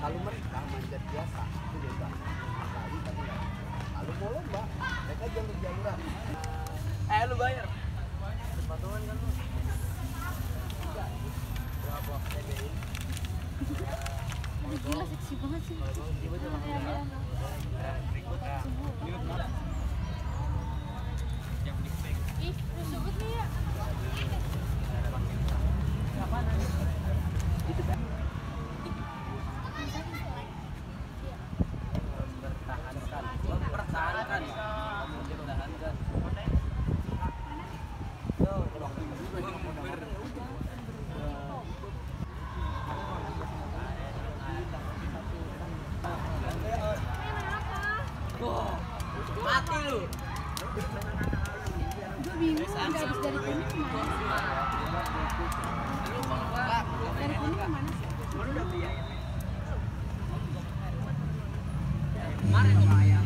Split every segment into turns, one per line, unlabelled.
Kalau mereka manjat biasa itu bebas kali tapi nggak. Kalau mau lomba mereka jalur-jaluran.
Lu bayar. Patungan kan lu. Berapa TBI?
Gila seksi banget sih. Ih, lu sebut nih ya.
Itu kan. Pertahankan. Mati lu.
Gue bingung udah habis dari kuning kemana sih? Dari kuning kemana sih?
Kemarin tuh ayam.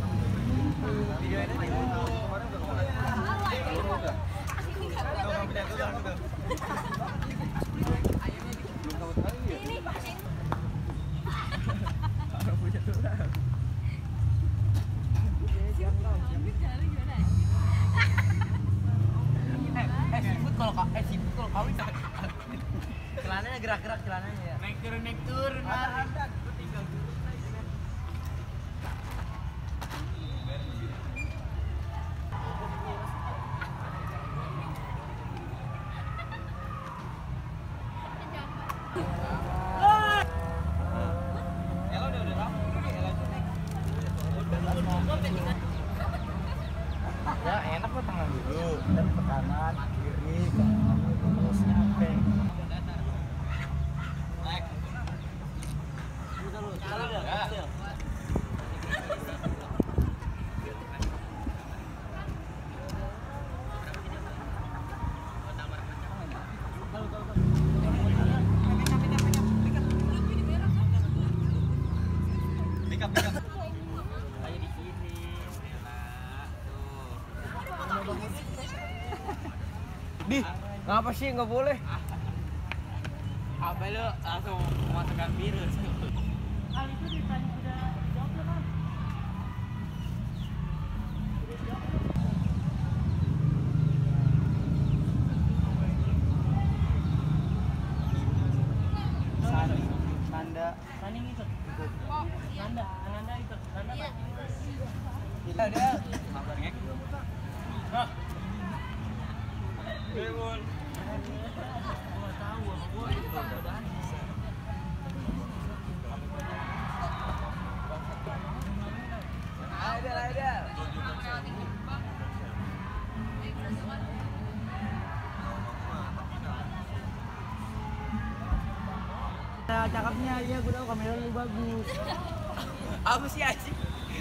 Sibuk kalau kawin celananya gerak-gerak celananya ya. Naik turun mari.
Ya enak kok tangan dulu dan ke kanan kiri terus nyampe.
Di, ngapa sih nggak boleh? Apa lu langsung memasukkan virus?
Hal itu ditanya udah dijawab belum, Bang?
Nanda
Saning ikut. Nanda ikut. Nanda
Iya.
Pak.
Ada. Sabar ngek. Hah. Demon. Gua tahu sama gua itu udah bisa. Ada.
cakepnya iya gue tahu kamera lu bagus.
Apa sih anjing?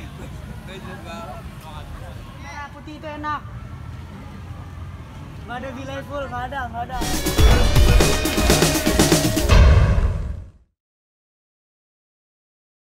Ya putih itu enak. Nggak ada delay full, nggak ada.